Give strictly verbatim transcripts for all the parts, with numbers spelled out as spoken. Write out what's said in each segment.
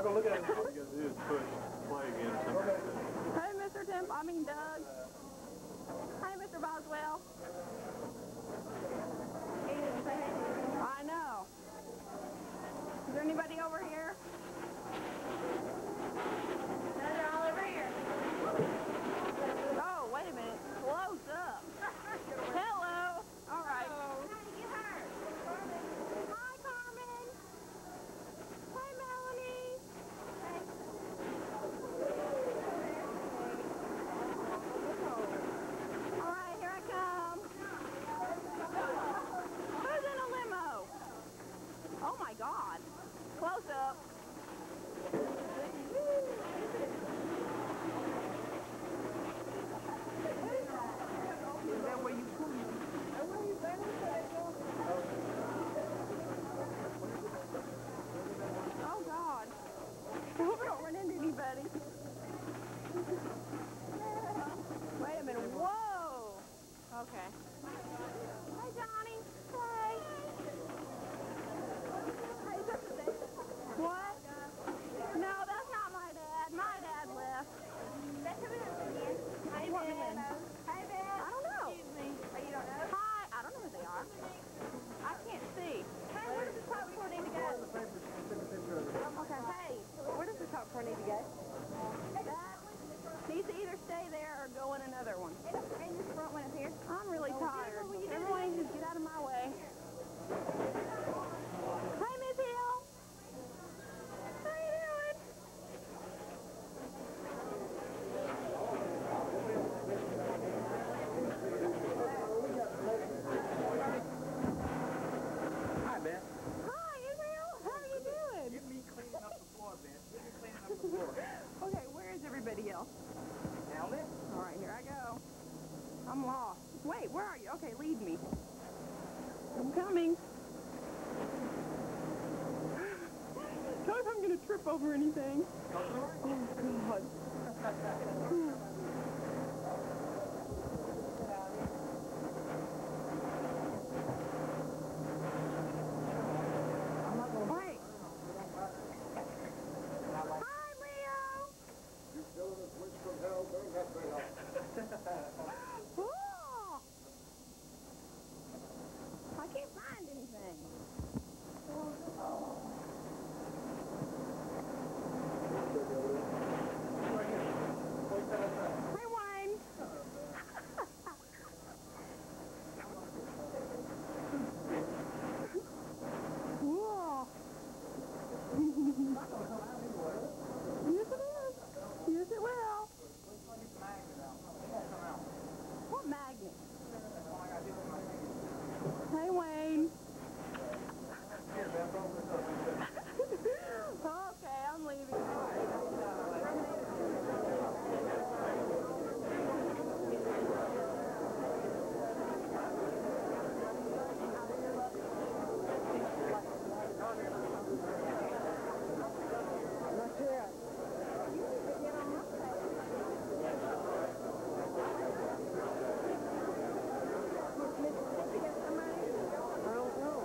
not going to look at it. All you got to do is push play again. Okay. Hey, Mister Temp. I mean, Doug. Hey, Mister Boswell. I know. Is there anybody over here? No, they're all over here. Oh, wait a minute. Close up. Hello. All right. How did you get hurt? Hi, Carmen. Hi, Melanie. Hey. All right, here I come. Who's in a limo? Oh, my God. Close up. Is that where you come? Oh, God. I hope I don't run into anybody. Wait a minute. Whoa. Okay. Hi, Johnny. Hey. What? No, that's not my dad. My dad left. That's who it is again. Hi, What Ben. man? Hi, Ben. I don't know. Excuse me. Oh, you don't know? Hi. I don't know who they are. I can't see. Hey, where does the popcorn need to go? Okay. Hey, where does the top part need to go? That needs to either stay there or go in another one. And this front one up here. I'm really tired. Everyone just get out of my way. Hey, Miss Hill. How you doing? Hi, man. Hi, Israel. How are you doing? Get me cleaning up the floor, man. Get me cleaning up the floor. Okay, where is everybody else? Down there. All right, here I go. I'm lost. Wait, where are you? Okay, lead me. I'm coming. Tell me if I'm going to trip over anything. Oh, God. Wait. Hi, Leo. Oh! I can't find anything. Hey, Wayne. Whoa. Yes, it is. Yes, it will. What magnet? Hey, Wayne. Okay, I'm leaving. Not yet. I don't know.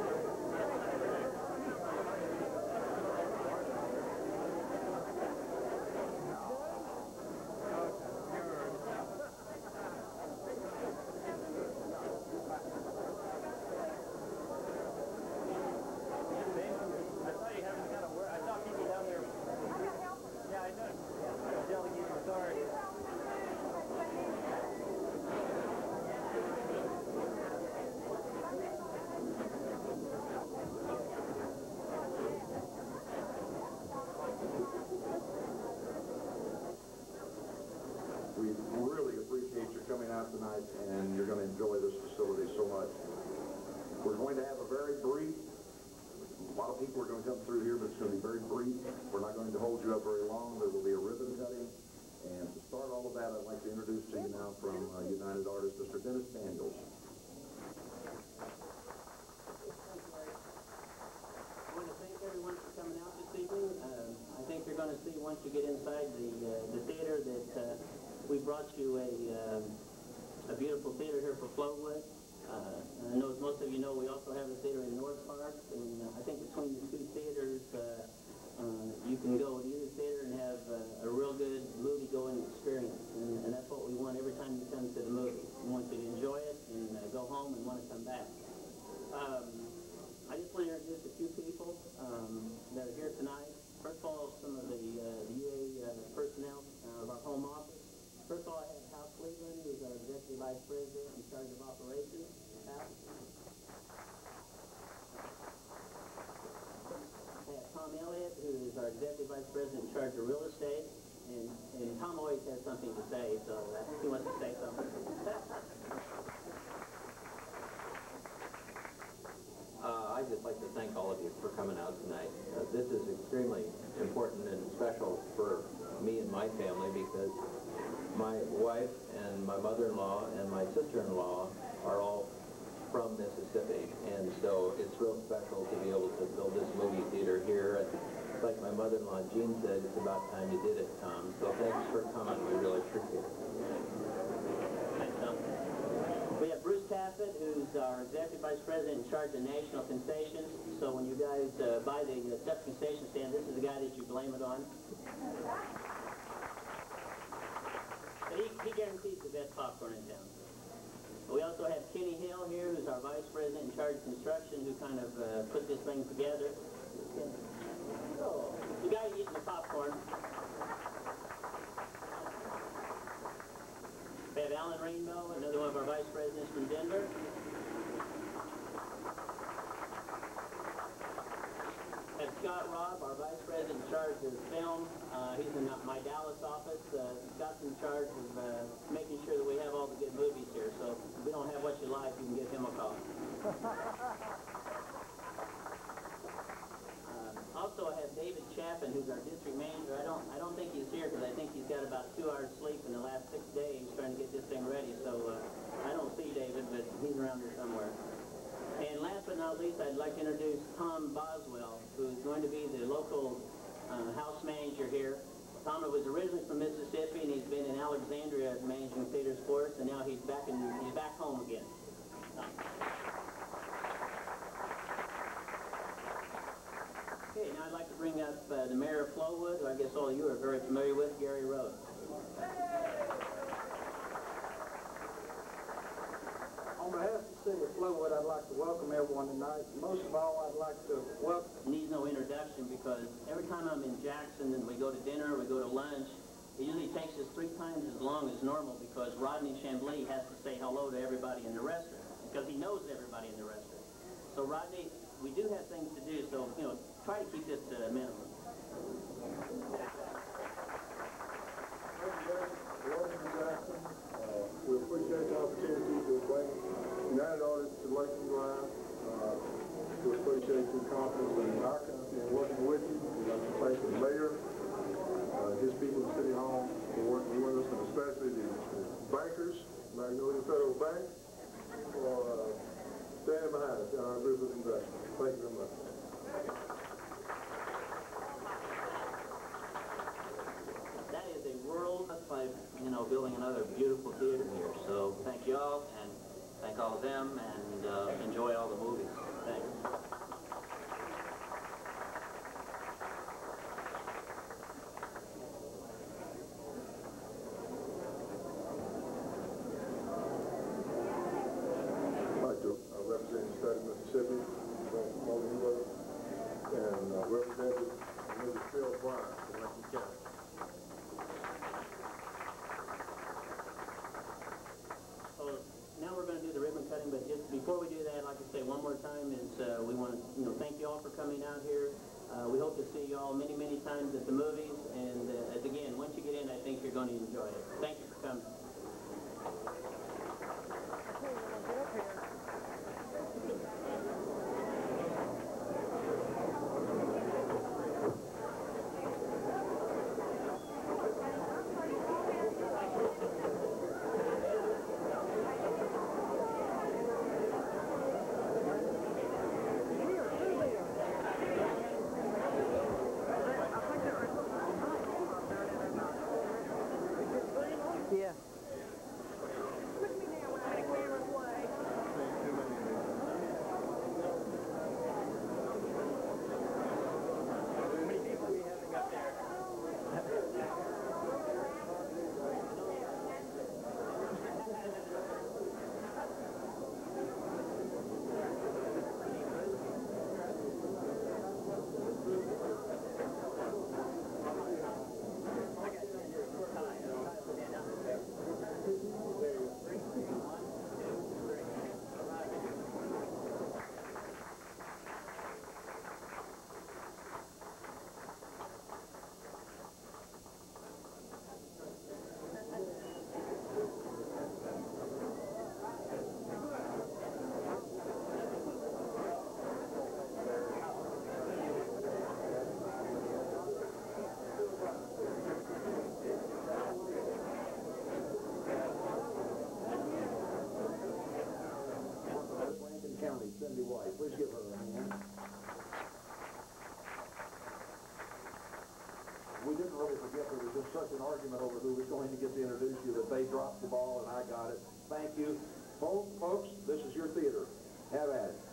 We really appreciate you coming out tonight, and you're going to enjoy this facility so much. We're going to have a very brief, a lot of people are going to come through here, but it's going to be very brief. We're not going to hold you up very long. There will be a ribbon cutting. And to start all of that, I'd like to introduce to you now from uh, United Artists, Mister Dennis Daniels. I want to thank everyone for coming out this evening. Uh, I think you're going to see once you get inside the uh, the theater that uh, we brought you a um, a beautiful theater here for Flowood. Uh, and I know, as most of you know, we also have a theater in North Park, and uh, I think between the two theaters, uh, uh, you can go to either theater and have uh, a real good movie-going experience. And, and that's what we want every time you come to the movie. We want you to enjoy it and uh, go home and want to come back. Um, I just want to introduce a few people um, that are here tonight. First of all, some of the, uh, the U A uh, personnel uh, of our home office. First of all, I have Hal Cleveland, who is our Executive Vice President in charge of operations. Hal. I have Tom Elliott, who is our Executive Vice President in charge of real estate. And, and Tom always has something to say, so uh, he wants to say something. Uh, I'd just like to thank all of you for coming out tonight. Uh, this is extremely important and special for me and my family because my wife and my mother-in-law and my sister-in-law are all from Mississippi, and so it's real special to be able to build this movie theater here. And like my mother-in-law Jean said, it's about time you did it, Tom. So thanks for coming. We really appreciate it. Thanks, Tom. We have Bruce Taffet, who's our Executive Vice President in charge of national concessions. So when you guys uh, buy the uh, stuff concession stand, this is the guy that you blame it on. And he, he guarantees the best popcorn in town. We also have Kenny Hill here, who's our Vice President in charge of construction, who kind of uh, put this thing together. Oh, the guy eating the popcorn. We have Alan Rainbow, another one of our vice presidents from Denver. We have Scott Robb, our vice president in charge of film. Uh, he's in my Dallas office. Uh, Scott's in charge of uh, making sure that we have all the good movies here. So if we don't have what you like, you can give him a call. Also, I have David Chapin, who's our district manager. I don't, I don't think he's here because I think he's got about two hours sleep in the last six days trying to get this thing ready. So uh, I don't see David, but he's around here somewhere. And last but not least, I'd like to introduce Tom Boswell, who's going to be the local uh, house manager here. Tom was originally from Mississippi, and he's been in Alexandria managing theater sports, and now he's back in, he's back home again. Tom. Okay, now I'd like to bring up uh, the mayor of Flowood, who I guess all of you are very familiar with, Gary Rhodes. On behalf of the city of Flowood, I'd like to welcome everyone tonight. Most of all, I'd like to welcome... Needs no introduction because every time I'm in Jackson and we go to dinner, we go to lunch, it usually takes us three times as long as normal because Rodney Chambly has to say hello to everybody in the restaurant because he knows everybody in the restaurant. So Rodney, we do have things to do, so, you know, try to keep this to a minimum. Welcome to Jackson. Uh, we appreciate the opportunity to bring United Artists to Lakeview Live. Uh, we appreciate your confidence in our company and working with you. We'd like to thank the mayor, uh, his people in City Hall for working with us, and especially the, the bankers, Magnolia Federal Bank, for uh, standing behind us in our group of investors. Thank you very much. That is a world by, you know, building another beautiful theater here. So thank you all, and thank all of them, and uh, enjoy all the movies. Thanks. I'd like to uh, represent the state of Mississippi, from all of you, and uh, Representative Missus Phil Bryant from Lincoln County. So now we're going to do the ribbon cutting, but just before we do that, like I say one more time, is uh, we want to, you know, thank you all for coming out here. Uh, we hope to see you all many, many times at the movies, and uh, again, once you get in, I think you're going to enjoy it. Thank you for coming. Yeah. wife. Please give her a hand. We didn't really forget there was just such an argument over who was going to get to introduce you that they dropped the ball and I got it. Thank you. Folks, this is your theater. Have at it.